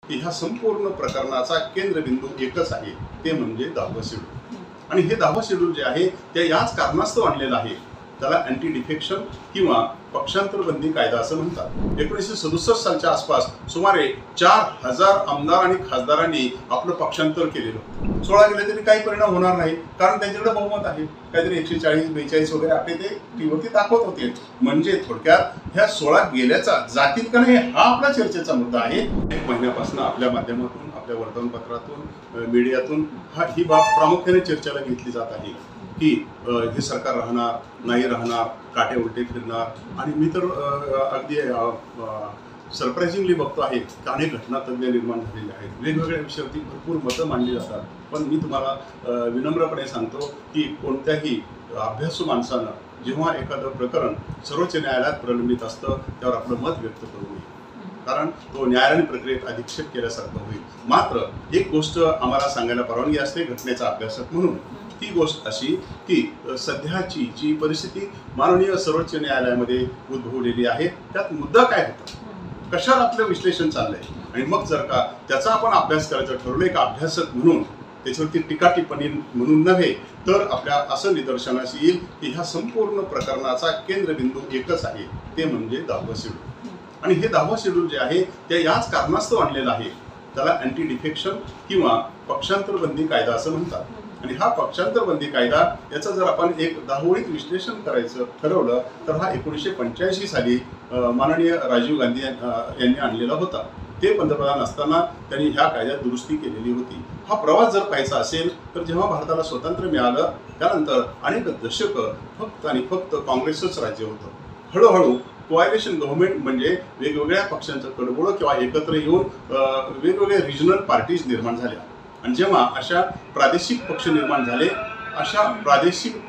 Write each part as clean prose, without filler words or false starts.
की ह्या संपूर्ण प्रकरणाचा केंद्रबिंदू एकच आहे, ते म्हणजे 10वं शेड्यूल. आणि हे 10वं शेड्यूल जे आहे ते याच कारणास्तव आणलेलं आहे. त्याला अँटी डिफेक्शन किंवा पक्षांतर बंदी कायदा असं म्हणतात. 1967 सालच्या आसपास सुमारे 4000 आमदार आणि खासदारांनी आपलं पक्षांतर केलेलं. 16 गेले तरी काही परिणाम होणार नाही, कारण त्यांच्याकडे बहुमत आहे. काहीतरी 140-42 वगैरे आपले ते टीव्हीवरती दाखवत होते. म्हणजे थोडक्यात ह्या 16 गेल्याचा जातील का नाही हा आपला चर्चेचा मुद्दा आहे. एक महिन्यापासून आपल्या माध्यमातून, आपल्या वर्तमानपत्रातून, मीडियातून ही बाब प्रामुख्याने चर्चेला घेतली जात आहे की हे सरकार राहणार नाही राहणार, काटे उलटे फिरणार. आणि मी तर अगदी सरप्रायझिंगली बघतो आहे की अनेक घटना तज्ज्ञ निर्माण झालेले आहेत. वेगवेगळ्या विषयावरती भरपूर मतं मांडली जातात. पण मी तुम्हाला विनम्रपणे सांगतो की कोणत्याही अभ्यासू माणसानं जेव्हा एखादं प्रकरण सर्वोच्च न्यायालयात प्रलंबित असतं त्यावर आपलं मत व्यक्त करू नये, कारण तो न्यायालयीन प्रक्रियेत अधिक्षेप केल्यासारखं होईल. मात्र एक गोष्ट आम्हाला सांगायला परवानगी असते घटनेचा अभ्यासक म्हणून. ती गोष्ट अशी की सध्याची जी परिस्थिती माननीय सर्वोच्च न्यायालयामध्ये उद्भवलेली आहे त्यात मुद्दा काय होता, कशाला आपलं विश्लेषण चाललंय, आणि मग जर का त्याचा आपण अभ्यास करायचं ठरवलं एक अभ्यासक म्हणून, त्याच्यावरती टीका टिप्पणी म्हणून नव्हे, तर आपल्या असं निदर्शनास येईल की ह्या संपूर्ण प्रकरणाचा केंद्रबिंदू एकच आहे, ते म्हणजे 10वं शेड्यूल. आणि हे 10वं शेड्यूल जे आहे ते याच कारणास्तव आणलेलं आहे. त्याला अँटी डिफेक्शन किंवा पक्षांतर बंदी कायदा असं म्हणतात. आणि हा पक्षांतर बंदी कायदा याचं जर आपण एक 10 ओळीत विश्लेषण करायचं ठरवलं तर हा 1985 साली माननीय राजीव गांधी यांनी आणलेला होता. ते पंतप्रधान असताना त्यांनी ह्या कायद्यात दुरुस्ती केलेली होती. हा प्रवास जर पाहायचा असेल तर जेव्हा भारताला स्वातंत्र्य मिळालं त्यानंतर अनेक दशकं फक्त आणि फक्त काँग्रेसच राज्य होतं. हळूहळू कोॲलिशन गव्हर्नमेंट म्हणजे वेगवेगळ्या पक्षांचं कडबोळं किंवा एकत्र येऊन वेगवेगळे रिजनल पार्टीज निर्माण झाल्या. आणि जेव्हा अशा प्रादेशिक पक्ष निर्माण झाले, अशा प्रादेशिक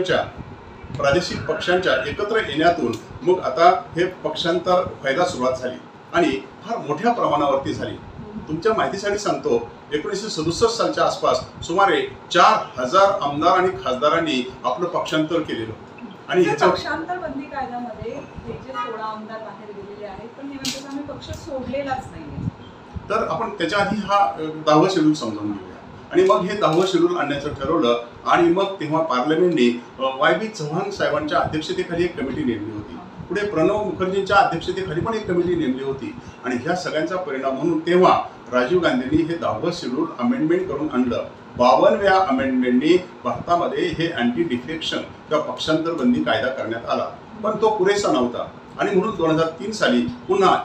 पक्षांच्या एकत्र येण्यातून मग आता हे पक्षांतर व्हायला सुरुवात झाली आणि फार मोठ्या प्रमाणावरती झाली. तुमच्या माहितीसाठी सांगतो, 1967 सालच्या आसपास सुमारे 4000 आमदार आणि खासदारांनी आपलं पक्षांतर केलेलं. आणि पक्षांतर बंदी कायद्यामध्ये हे जे 16 आमदार बाहेर गेलेले आहेत पण हे म्हणतात आम्ही पक्ष सोडलेलाच नाही. तर आपण त्याच्या आधी हा 10वं शेड्यूल समजून घेऊया. आणि मग हे 10वं शेड्यूल आणण्याचं ठरवलं. आणि मग तेव्हा पार्लमेंटने YB चव्हाण साहेबांच्या अध्यक्षतेखाली एक कमिटी नेमली होती. पुढे प्रणव मुखर्जींच्या अध्यक्षतेखाली पण एक कमिटी नेमली होती. आणि ह्या सगळ्यांचा परिणाम म्हणून तेव्हा राजीव गांधींनी हे 10वं शेड्यूल अमेंडमेंट करून आणलं. 52व्या अमेंडमेंटनी भारतामध्ये हे अँटी डिफेक्शन किंवा पक्षांतर बंदी कायदा करण्यात आला. पण तो पुरेसा नव्हता आणि म्हणून 2003 साली पुन्हा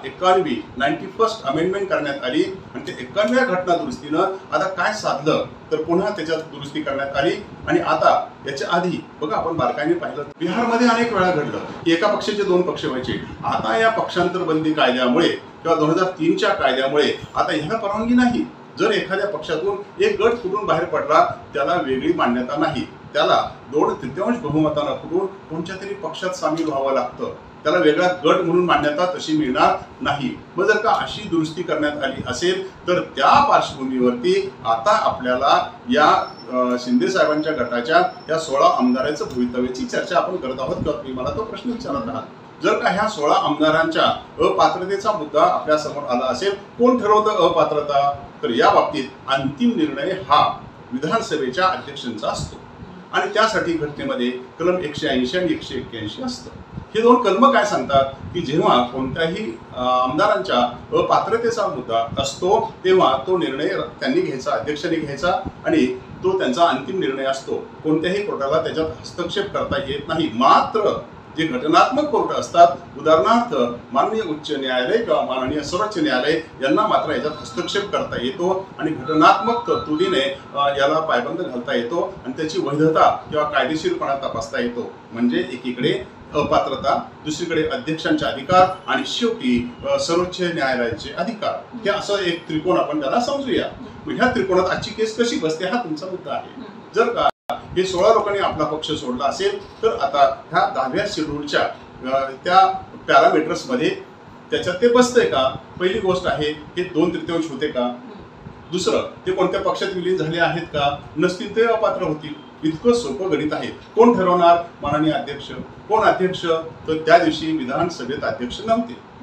91 अमेंडमेंट करण्यात आली. आणि ते 91व्या घटना दुरुस्तीनं आता काय साधलं तर पुन्हा त्याच्यात दुरुस्ती करण्यात आली. आणि आता याच्या आधी बघा आपण बारकाईने पाहिलं बिहारमध्ये अनेक वेळा घडलं की एका पक्षाचे 2 पक्ष व्हायचे. आता या पक्षांतर बंदी कायद्यामुळे किंवा 2003च्या कायद्यामुळे आता ह्याला परवानगी नाही. जर एखाद्या पक्षातून एक गट फुटून बाहेर पडला त्याला वेगळी मान्यता नाही, त्याला 2/3 बहुमतानं फुटून कोणत्या तरी पक्षात सामील व्हावं लागतं. त्याला वेगळा गट म्हणून मान्यता तशी मिळणार नाही. मग जर का अशी दुरुस्ती करण्यात आली असेल तर त्या पार्श्वभूमीवरती आता आपल्याला या शिंदे साहेबांच्या गटाच्या या 16 आमदारांचं भवितव्याची चर्चा आपण करत आहोत. किंवा तुम्ही मला तो प्रश्न विचारत आहात. जर का ह्या 16 आमदारांच्या अपात्रतेचा मुद्दा आपल्या समोर आला असेल, कोण ठरवतं अपात्रता, तर या बाबतीत अंतिम निर्णय हा विधानसभेच्या अध्यक्षांचा असतो. आणि त्यासाठी घटनेमध्ये कलम 180 आणि 181 असतं. हे 2 कलम काय सांगतात की जेव्हा कोणत्याही आमदारांच्या अपात्रतेचा मुद्दा असतो तेव्हा तो निर्णय त्यांनी घ्यायचा, अध्यक्षांनी घ्यायचा आणि तो त्यांचा अंतिम निर्णय असतो. कोणत्याही कोर्टाला त्याच्यात हस्तक्षेप करता येत नाही. मात्र जे घटनात्मक कोर्ट असतात, उदाहरणार्थ माननीय उच्च न्यायालय किंवा माननीय सर्वोच्च न्यायालय यांना मात्र याच्यात हस्तक्षेप करता येतो आणि घटनात्मक तरतुदीने याला पायबंद घालता येतो आणि त्याची वैधता किंवा कायदेशीरपणा तपासता येतो. म्हणजे एकीकडे अपात्रता, दुसरीकडे अध्यक्षांचे अधिकार आणि शेवटी सर्वोच्च न्यायालयाचे अधिकार. हे असं एक त्रिकोण आपण त्याला समजूया. ह्या त्रिकोणात आजची केस कशी बसते हा तुमचा मुद्दा आहे. जर का हे 16 लोकांनी आपला पक्ष सोडला असेल तर आता ह्या 10व्या शेड्यूलच्या त्या पॅरामीटर्समध्ये त्याच्यात ते बसतंय का. पहिली गोष्ट आहे हे 2/3 होते का. दुसरं ते कोणत्या पक्षात विलीन झाले आहेत का, नसतील ते अपात्र होतील. इतकं सोपं गणित आहे. कोण ठरवणार, माननीय अध्यक्ष. कोण अध्यक्ष, तर त्या दिवशी विधानसभेत अध्यक्ष नव्हते.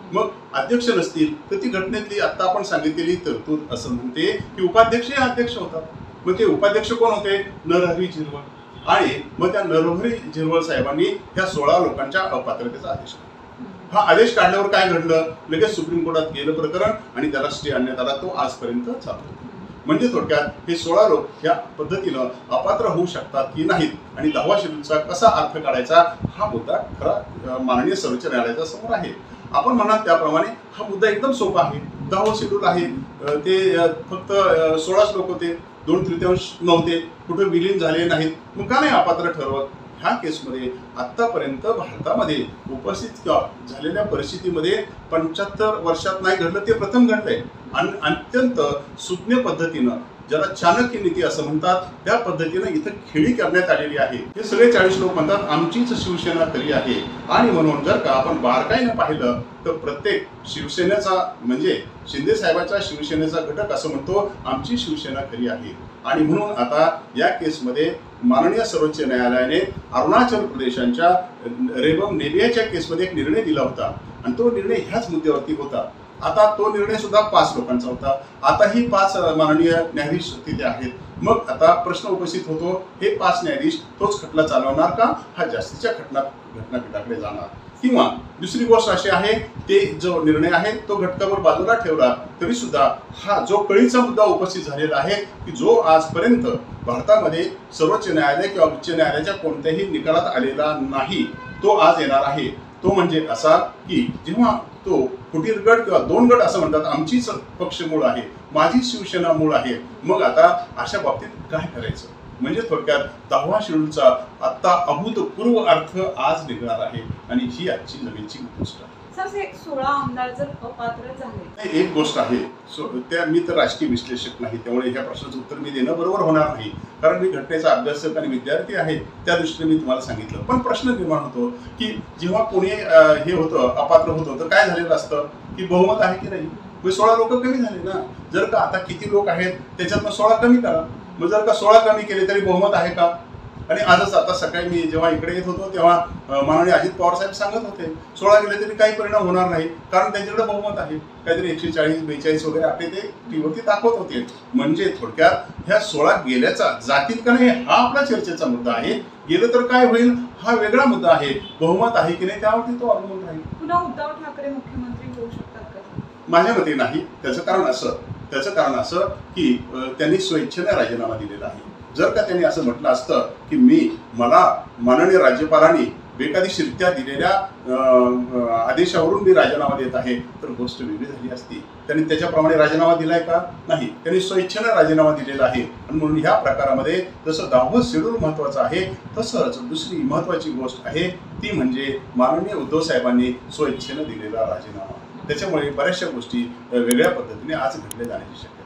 मग अध्यक्ष नसतील तर ती घटनेतली आता आपण सांगितलेली तरतूद असं म्हणते की उपाध्यक्ष हे अध्यक्ष होतात। मग ते उपाध्यक्ष कोण होते? नरहरी झिरवळ। आणि मग त्या नरहरी झिरवळ साहेबांनी ह्या 16 लोकांच्या अपात्रतेचा आदेश काढला। हा आदेश काढल्यावर काय घडलं? लगेच सुप्रीम कोर्टात गेलं प्रकरण आणि त्याला स्टे आणण्यात आला। तो आजपर्यंत चालू। म्हणजे थोडक्यात हे 16 लोक या पद्धतीनं अपात्र होऊ शकतात की नाहीत आणि 10व्या शेड्यूलचा कसा अर्थ काढायचा हा मुद्दा खरा माननीय सर्वोच्च न्यायालयाच्या समोर आहे। आपण म्हणाल त्याप्रमाणे हा मुद्दा एकदम सोपा आहे। 10वं शेड्यूल आहे, ते फक्त 16च लोक होते, 2/3 नव्हते, कुठे विलीन झाले नाहीत, मग का नाही अपात्र ठरवत? ह्या केसमध्ये आतापर्यंत भारतामध्ये उपस्थित झालेल्या परिस्थितीमध्ये 75 वर्षात नाही घडलं, ते प्रथम घडलंय। आणि अत्यंत सुज्ञ पद्धतीनं, ज्याला चाणक्य नीती असं म्हणतात, त्या पद्धतीनं इथं खेळी करण्यात आलेली आहे। हे सगळे 40 लोक म्हणतात आमचीच शिवसेना खरी आहे। आणि म्हणून जर का आपण बारकाईनं पाहिलं तर प्रत्येक शिवसेनेचा म्हणजे शिंदे साहेबांच्या शिवसेनेचा घटक असं म्हणतो आमची शिवसेना खरी आहे। आणि म्हणून आता या केसमध्ये माननीय सर्वोच्च न्यायालयाने अरुणाचल प्रदेशाच्या रेबम नेबियाच्या केसमध्ये एक निर्णय दिला होता आणि तो निर्णय ह्याच मुद्द्यावरती होता। आता तो निर्णय सुद्धा 5 लोकांचा होता। आताही 5 माननीय न्यायाधीश तिथे आहेत। मग आता प्रश्न उपस्थित होतो, हे 5 न्यायाधीश तोच खटला चालवणार का, हा जास्तीच्या घटनापीठाकडे जाणार? किंवा दुसरी गोष्ट अशी आहे, ते जो निर्णय आहे तो घटकावर बाजूला ठेवला तरी सुद्धा हा जो कळीचा मुद्दा उपस्थित झालेला आहे की जो आजपर्यंत भारतामध्ये सर्वोच्च न्यायालय किंवा उच्च न्यायालयाच्या कोणत्याही निकालात आलेला नाही, तो आज येणार आहे। तो म्हणजे असा की जेव्हा तो फुटीर गट किंवा 2 गट असं म्हणतात आमचीच पक्ष मूळ आहे, माझी शिवसेना मूळ आहे, मग आता अशा बाबतीत काय करायचं? म्हणजे थोडक्यात 10व्या शेड्यूलचा आता अभूतपूर्व अर्थ आज निघणार आहे आणि ही आजची नवीनची गोष्ट आहे। सर, 16 आमदार जर अपात्र झाले, एक गोष्ट आहे, त्या मी तर राजकीय विश्लेषक नाही, त्यामुळे ह्या प्रश्नाचं उत्तर मी देणं बरोबर होणार नाही, कारण मी घटनेचा अभ्यासक आणि विद्यार्थी आहे, त्या दृष्टीने मी तुम्हाला सांगितलं। पण प्रश्न निर्माण होतो की जेव्हा कोणी हे होतं अपात्र होतं तर काय झालेलं असतं की बहुमत आहे की नाही? 16 लोक कमी झाले ना। जर का आता किती लोक आहेत त्याच्यातनं 16 कमी करा, मग जर का 16 कमी केले तरी बहुमत आहे का? आणि आजच आता सकाळी मी जेव्हा इकडे येत होतो तेव्हा माननीय अजित पवार साहेब सांगत होते 16 गेले तरी काही परिणाम होणार नाही, कारण त्यांच्याकडे बहुमत आहे, काहीतरी 140-42 वगैरे आपले ते टीव्हीवरती दाखवत होते। म्हणजे थोडक्यात ह्या 16 गेल्याचा जातील का नाही हा आपला चर्चेचा मुद्दा आहे। गेलं तर काय होईल हा वेगळा मुद्दा आहे। बहुमत आहे की नाही त्यावरती तो अवलंबून राहील। पुन्हा उद्धव ठाकरे मुख्यमंत्री होऊ शकतात का? माझ्या मते नाही। त्याचं कारण असं की त्यांनी स्वेच्छेने राजीनामा दिलेला आहे। जर का त्यांनी असं म्हटलं असतं की मला माननीय राज्यपालांनी बेकायदेशीररित्या दिलेल्या आदेशावरून मी राजीनामा देत आहे तर गोष्ट वेगळी झाली असती। त्यांनी त्याच्याप्रमाणे राजीनामा दिलाय का? नाही, त्यांनी स्वेच्छेने राजीनामा दिलेला आहे। आणि म्हणून ह्या प्रकारामध्ये जसं 10वं शेड्यूल महत्वाचं आहे तसंच दुसरी महत्वाची गोष्ट आहे ती म्हणजे माननीय उद्धव साहेबांनी स्वेच्छेने दिलेला राजीनामा। त्याच्यामुळे बऱ्याचशा गोष्टी वेगळ्या पद्धतीने आज घडल्या जाण्याची शक्यता